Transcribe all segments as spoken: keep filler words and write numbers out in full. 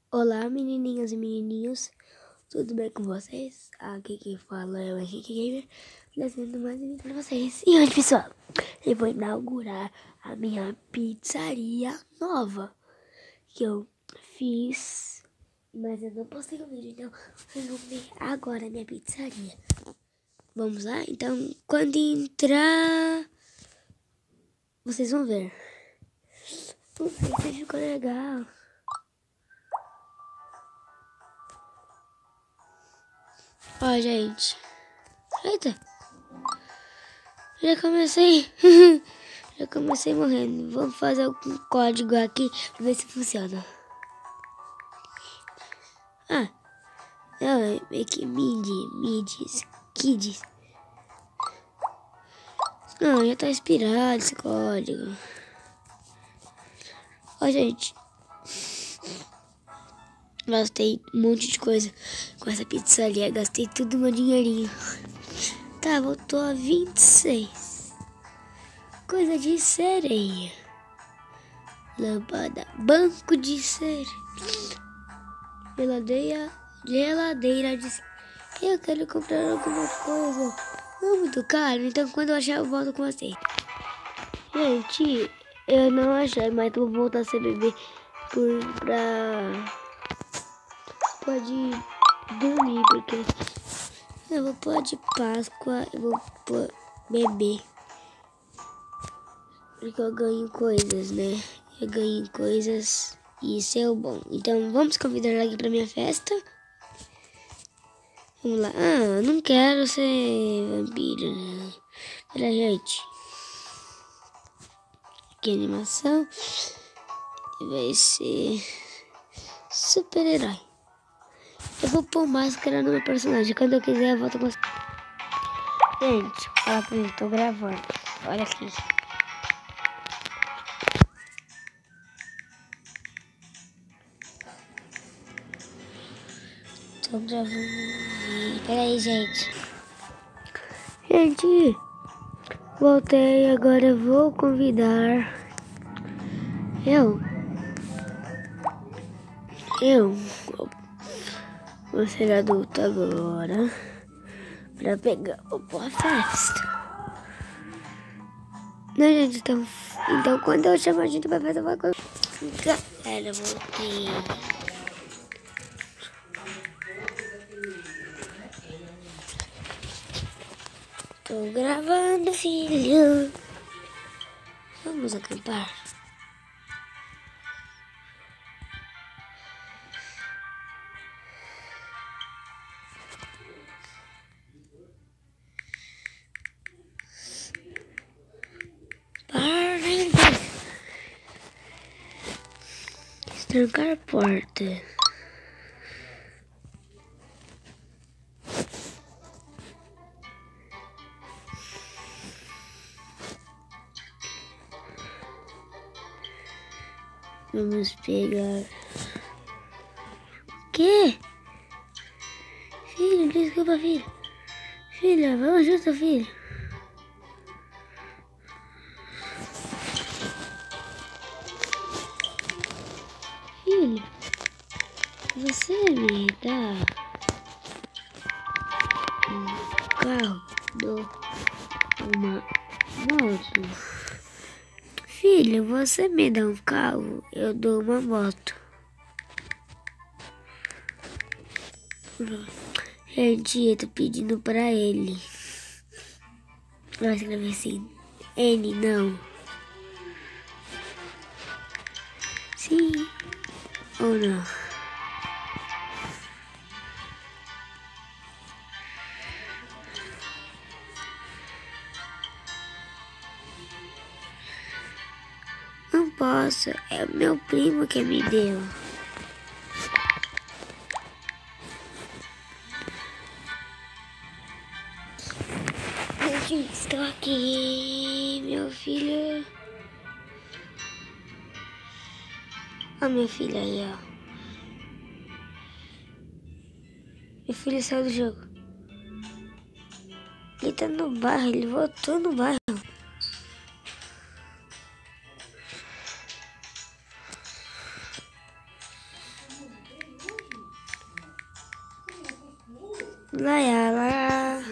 Olá, menininhas e menininhos, tudo bem com vocês? Aqui quem fala é o Henrique Gamer, trazendo mais um vídeo pra vocês. E hoje, pessoal, eu vou inaugurar a minha pizzaria nova, que eu fiz, mas eu não postei o vídeo, então vocês vão ver agora a minha pizzaria. Vamos lá? Então, quando entrar, vocês vão ver. O vídeo ficou legal. Ó, gente. Eita. Já comecei. Já comecei morrendo. Vamos fazer um código aqui pra ver se funciona. Ah. Não, é que mid, mids, kids. Não, já tá expirado esse código. Ó, gente. Gastei um monte de coisa com essa pizzaria. Gastei tudo meu dinheirinho. Tá, voltou a vinte e seis. Coisa de sereia. Lâmpada. Banco de cereja. Geladeira. Geladeira de cereja. Eu quero comprar alguma coisa. Não é muito caro, então quando eu achar eu volto com você. Gente, eu não achei, mas vou voltar a ser bebê por pra... Pode dormir, porque eu vou pôr de Páscoa, eu vou pôr bebê. Porque eu ganho coisas, né? Eu ganho coisas e isso é o bom. Então vamos convidar ela aqui pra minha festa. Vamos lá. Ah, não quero ser vampiro, né? Pera, gente. Que animação. Vai ser super-herói. Eu vou pôr máscara no meu personagem. Quando eu quiser, eu volto com você. Gente, fala pra mim, tô gravando. Olha aqui. Tô gravando. Peraí, gente. Gente, voltei. Agora eu vou convidar. Eu. Eu. Vou ser adulto agora. Pra pegar a festa. Não, gente, então, então quando eu chamar a gente pra fazer uma coisa. Galera, voltei. Tô gravando, filho. Vamos acampar. Trancar a porta. Vamos pegar. O quê? Filho, desculpa, filho. Filha, vamos junto, filho. Filho, você me dá um carro do uma moto? Filho, você me dá um carro, eu dou uma moto. Gente, eu tô pedindo pra ele. Vai escrever assim. N, não. Sim ou não? Não posso, é o meu primo que me deu. Gente, estou aqui, meu filho. Olha minha filha aí, ó. Meu filho saiu do jogo. Ele tá no bairro, ele voltou no bairro. Lá, lá.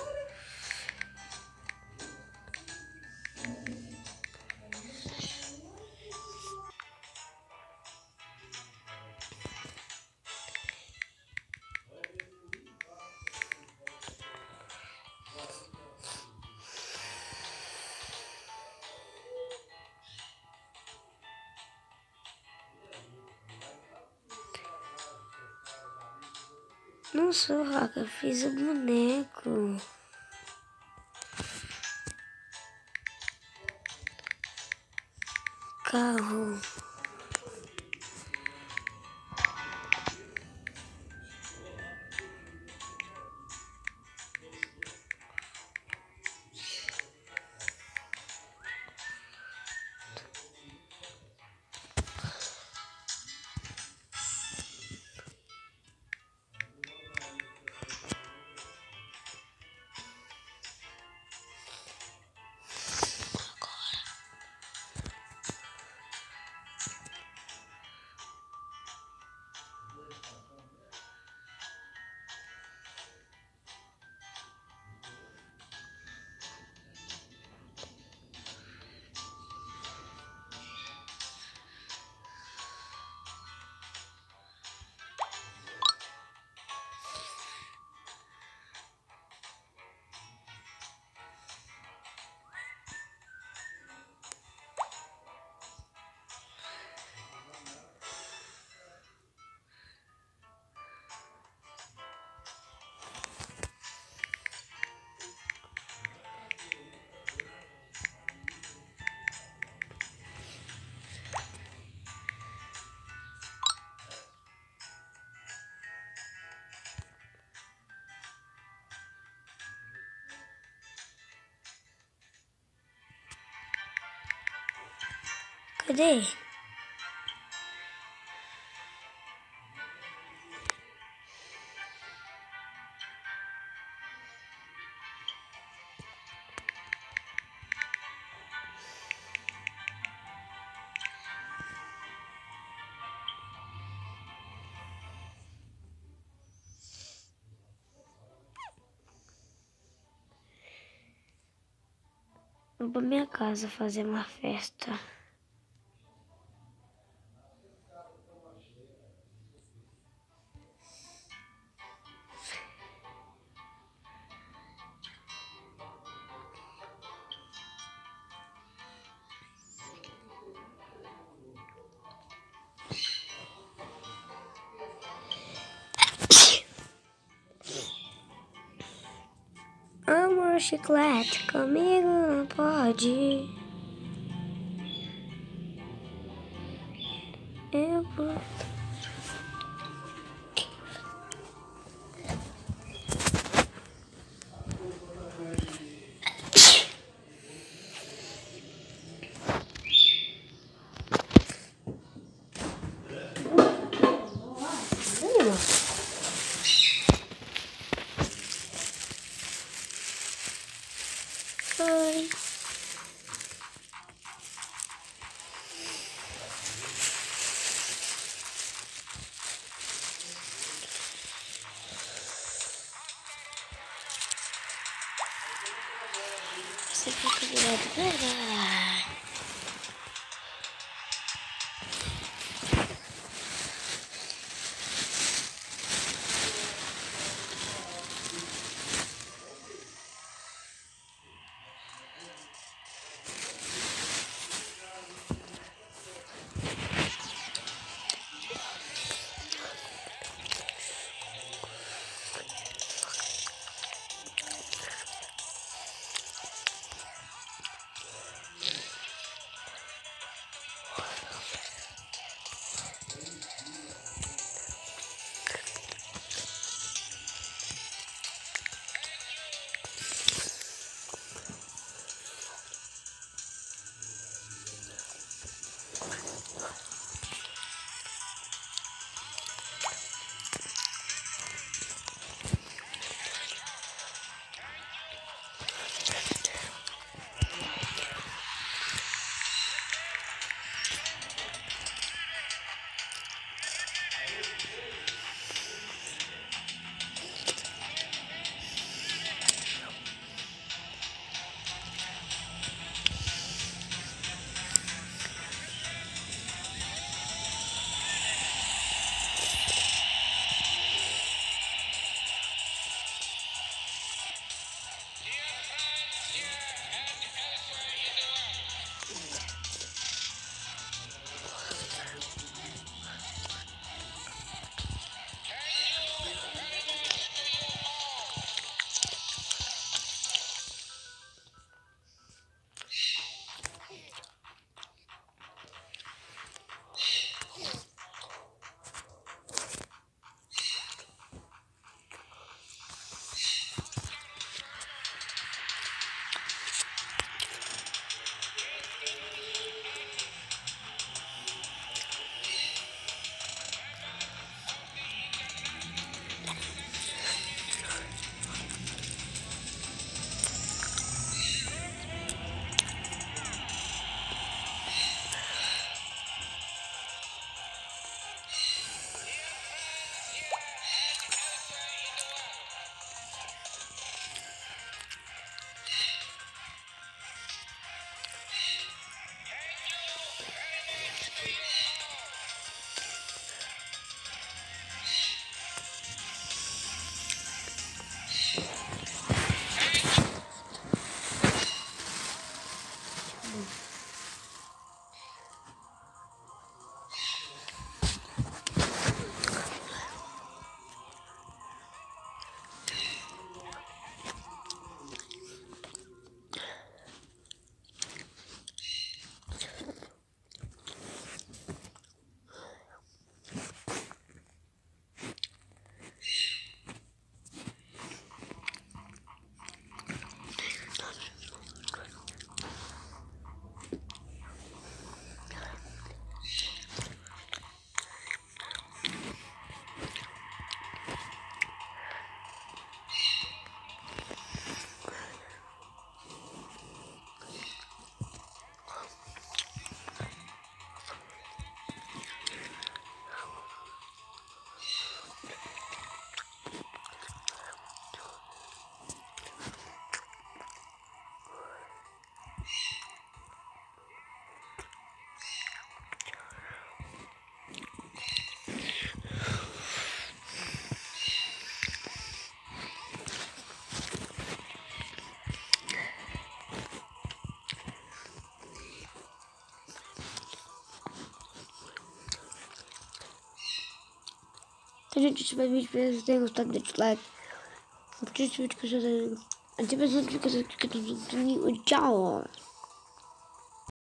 Não sou Roca, eu fiz o boneco. Carro. Cadê? Vou pra minha casa fazer uma festa. Amor, chiclete, comigo não pode. Eu vou. Oi. Você fica virado pra lá. Então, gente, se tiver vídeo, espero que vocês tenham gostado, deixa o like. Compartilha esse vídeo com vocês. Ativa as notificações que eu tô. Tchau.